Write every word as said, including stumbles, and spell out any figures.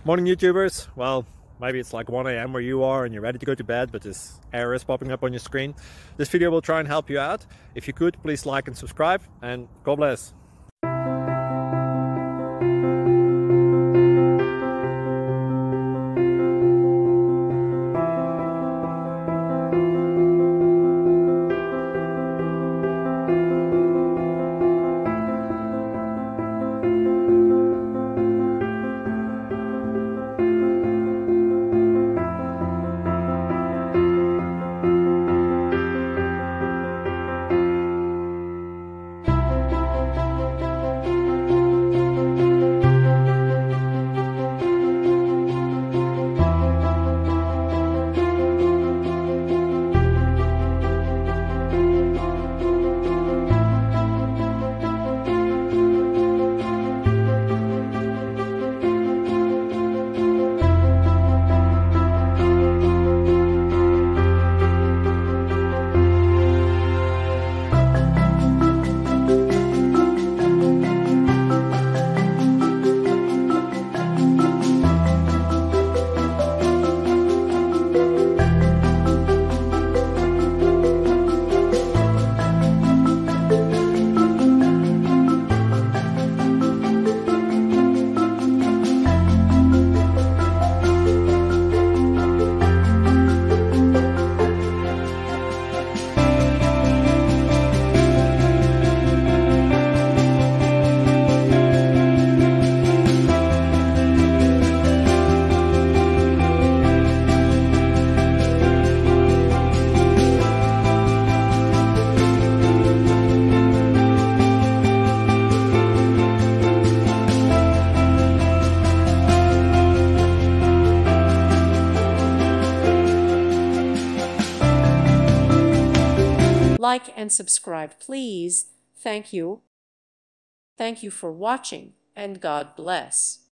Morning YouTubers. Well, maybe it's like one A M where you are and you're ready to go to bed, but this error is popping up on your screen. This video will try and help you out. If you could, please like and subscribe, and God bless. Like and subscribe, please. Thank you. Thank you for watching, and God bless.